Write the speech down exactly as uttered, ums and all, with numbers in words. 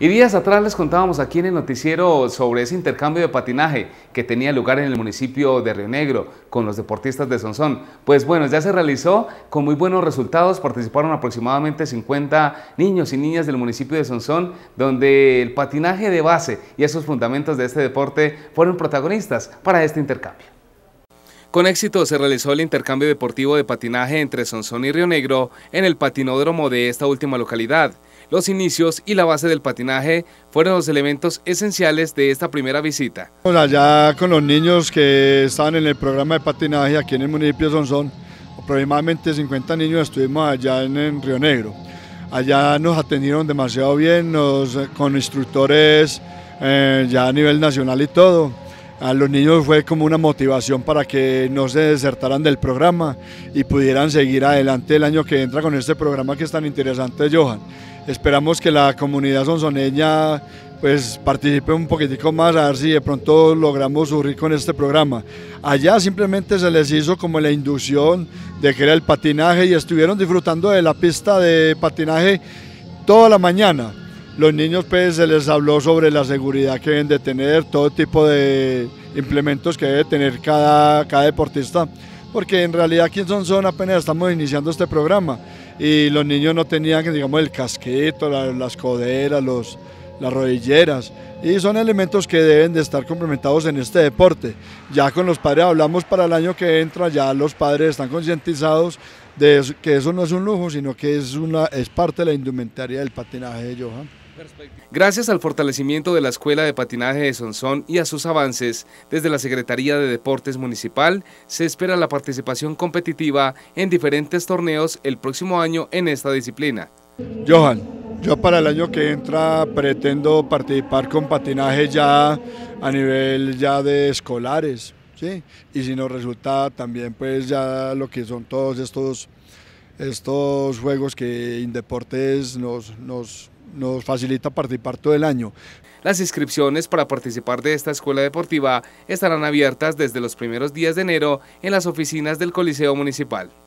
Y días atrás les contábamos aquí en el noticiero sobre ese intercambio de patinaje que tenía lugar en el municipio de Río Negro con los deportistas de Sonsón. Pues bueno, ya se realizó con muy buenos resultados, participaron aproximadamente cincuenta niños y niñas del municipio de Sonsón, donde el patinaje de base y esos fundamentos de este deporte fueron protagonistas para este intercambio. Con éxito se realizó el intercambio deportivo de patinaje entre Sonsón y Río Negro en el patinódromo de esta última localidad. Los inicios y la base del patinaje fueron los elementos esenciales de esta primera visita. Allá con los niños que estaban en el programa de patinaje aquí en el municipio de Sonsón, aproximadamente cincuenta niños estuvimos allá en, en Río Negro. Allá nos atendieron demasiado bien, nos, con instructores eh, ya a nivel nacional y todo. A los niños fue como una motivación para que no se desertaran del programa y pudieran seguir adelante el año que entra con este programa que es tan interesante, Johan. Esperamos que la comunidad sonsoneña pues participe un poquitico más, a ver si de pronto logramos surgir con este programa. Allá simplemente se les hizo como la inducción de que era el patinaje y estuvieron disfrutando de la pista de patinaje toda la mañana. Los niños pues se les habló sobre la seguridad que deben de tener, todo tipo de implementos que debe tener cada, cada deportista, porque en realidad aquí en Sonsón apenas estamos iniciando este programa y los niños no tenían, digamos, el casquito, la, las coderas, los, las rodilleras, y son elementos que deben de estar complementados en este deporte. Ya con los padres hablamos para el año que entra, ya los padres están concientizados de eso, que eso no es un lujo, sino que es, una, es parte de la indumentaria del patinaje, Johan. Gracias al fortalecimiento de la Escuela de Patinaje de Sonsón y a sus avances, desde la Secretaría de Deportes Municipal se espera la participación competitiva en diferentes torneos el próximo año en esta disciplina. Johan, yo para el año que entra pretendo participar con patinaje ya a nivel ya de escolares, ¿sí? Y si nos resulta también pues ya lo que son todos estos, estos juegos que Indeportes nos, nos nos facilita participar todo el año. Las inscripciones para participar de esta escuela deportiva estarán abiertas desde los primeros días de enero en las oficinas del Coliseo Municipal.